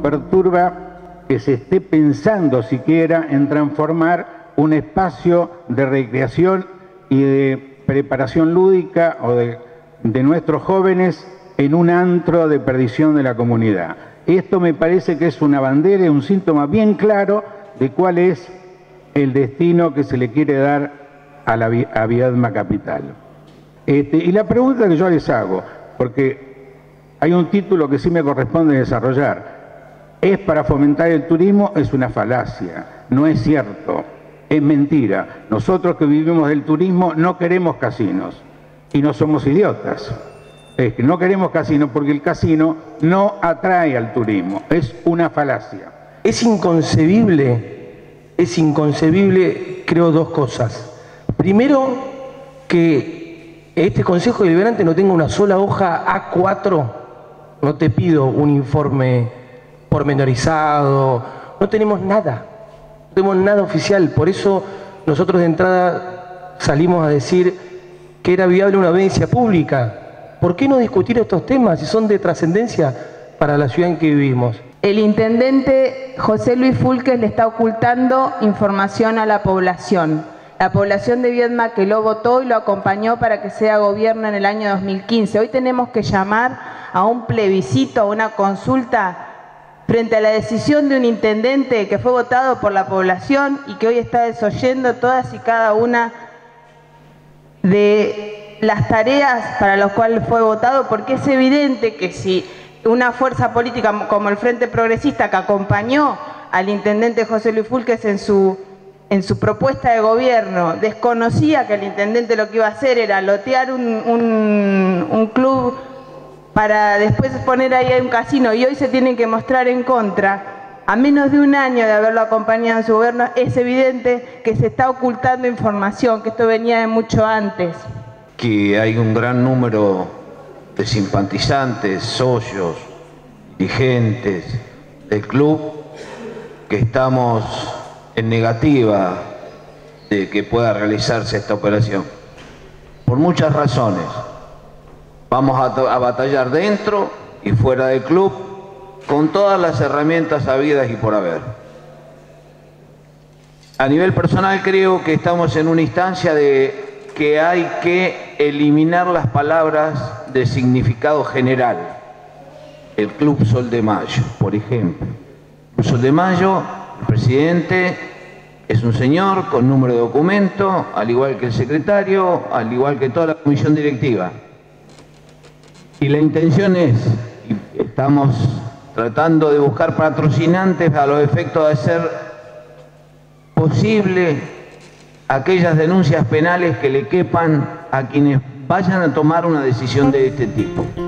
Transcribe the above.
perturba que se esté pensando siquiera en transformar un espacio de recreación y de preparación lúdica o de nuestros jóvenes en un antro de perdición de la comunidad. Esto me parece que es una bandera y un síntoma bien claro de cuál es el destino que se le quiere dar a Viedma Capital. Y la pregunta que yo les hago, porque hay un título que sí me corresponde desarrollar, ¿es para fomentar el turismo? Es una falacia, no es cierto, es mentira. Nosotros que vivimos del turismo no queremos casinos y no somos idiotas. Es que no queremos casinos porque el casino no atrae al turismo, es una falacia. Es inconcebible, creo, dos cosas. Primero, que este Consejo Deliberante no tenga una sola hoja A4, no te pido un informe pormenorizado, no tenemos nada oficial, por eso nosotros de entrada salimos a decir que era viable una audiencia pública. ¿Por qué no discutir estos temas si son de trascendencia para la ciudad en que vivimos? El intendente José Luis Fulques le está ocultando información a la población. La población de Viedma que lo votó y lo acompañó para que sea gobierno en el año 2015. Hoy tenemos que llamar a un plebiscito, a una consulta frente a la decisión de un intendente que fue votado por la población y que hoy está desoyendo todas y cada una de las tareas para las cuales fue votado, porque es evidente que si una fuerza política como el Frente Progresista, que acompañó al intendente José Luis Fulques en su propuesta de gobierno, desconocía que el intendente lo que iba a hacer era lotear un club para después poner ahí un casino, y hoy se tienen que mostrar en contra, a menos de un año de haberlo acompañado en su gobierno, es evidente que se está ocultando información, que esto venía de mucho antes. Que hay un gran número de simpatizantes, socios, dirigentes del club que estamos en negativa de que pueda realizarse esta operación, por muchas razones. Vamos a batallar dentro y fuera del club con todas las herramientas habidas y por haber. A nivel personal creo que estamos en una instancia de que hay que eliminar las palabras de significado general. El Club Sol de Mayo, por ejemplo. El Club Sol de Mayo, el presidente es un señor con número de documento, al igual que el secretario, al igual que toda la comisión directiva. Y la intención es, y estamos tratando de buscar patrocinantes a los efectos de hacer posible aquellas denuncias penales que le quepan a quienes vayan a tomar una decisión de este tipo.